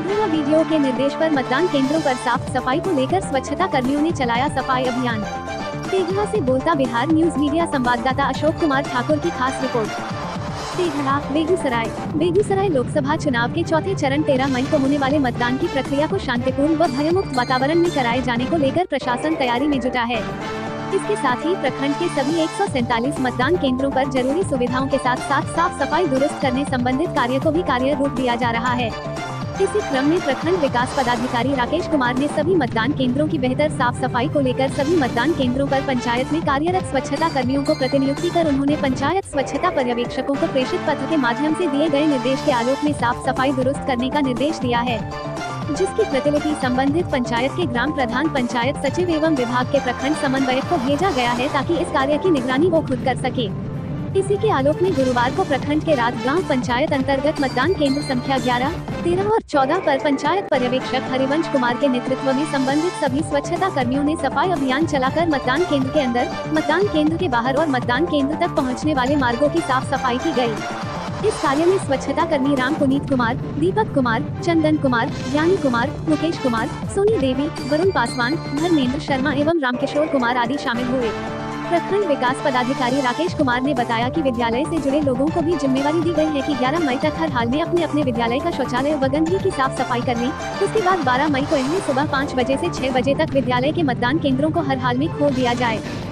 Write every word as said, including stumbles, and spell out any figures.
तेघड़ा वीडियो के निर्देश पर मतदान केंद्रों पर साफ सफाई को लेकर स्वच्छता कर्मियों ने चलाया सफाई अभियान। तेघड़ा से बोलता बिहार न्यूज मीडिया संवाददाता अशोक कुमार ठाकुर की खास रिपोर्ट। तेघड़ा, बेगूसराय। बेगूसराय लोकसभा चुनाव के चौथे चरण तेरह मई को होने वाले मतदान की प्रक्रिया को शांतिपूर्ण व भयमुक्त वातावरण में कराए जाने को लेकर प्रशासन तैयारी में जुटा है। इसके साथ ही प्रखंड के सभी एक सौ सैंतालीस मतदान केंद्रों पर जरूरी सुविधाओं के साथ साथ साफ सफाई दुरुस्त करने संबंधित कार्य को भी कार्य रूप दिया जा रहा है। इसी क्रम में प्रखंड विकास पदाधिकारी राकेश कुमार ने सभी मतदान केंद्रों की बेहतर साफ सफाई को लेकर सभी मतदान केंद्रों पर पंचायत में कार्यरत स्वच्छता कर्मियों को प्रतिनियुक्ति कर उन्होंने पंचायत स्वच्छता पर्यवेक्षकों को प्रेषित पत्र के माध्यम से दिए गए निर्देश के आलोक में साफ सफाई दुरुस्त करने का निर्देश दिया है, जिसकी प्रतिलिपि संबंधित पंचायत के ग्राम प्रधान, पंचायत सचिव एवं विभाग के प्रखंड समन्वयक को भेजा गया है ताकि इस कार्य की निगरानी वो खुद कर सके। इसी के आलोक में गुरुवार को प्रखंड के रात गांव पंचायत अंतर्गत मतदान केंद्र संख्या ग्यारह, तेरह और चौदह पर पंचायत पर्यवेक्षक हरिवंश कुमार के नेतृत्व में संबंधित सभी स्वच्छता कर्मियों ने सफाई अभियान चलाकर मतदान केंद्र के अंदर, मतदान केंद्र के बाहर और मतदान केंद्र तक पहुँचने वाले मार्गों की साफ सफाई की गयी। इस कार्य में स्वच्छता कर्मी राम पुनीत कुमार, दीपक कुमार, चंदन कुमार, ज्ञानी कुमार, मुकेश कुमार, सोनी देवी, वरुण पासवान, धर्मेंद्र शर्मा एवं रामकिशोर कुमार आदि शामिल हुए। प्रखंड विकास पदाधिकारी राकेश कुमार ने बताया कि विद्यालय से जुड़े लोगों को भी जिम्मेवारी दी गई है कि ग्यारह मई तक हर हाल में अपने अपने विद्यालय का शौचालय व गंदगी की साफ सफाई करने। उसके बाद बारह मई को इन्हें सुबह पाँच बजे से छह बजे तक विद्यालय के मतदान केंद्रों को हर हाल में खोल दिया जाए।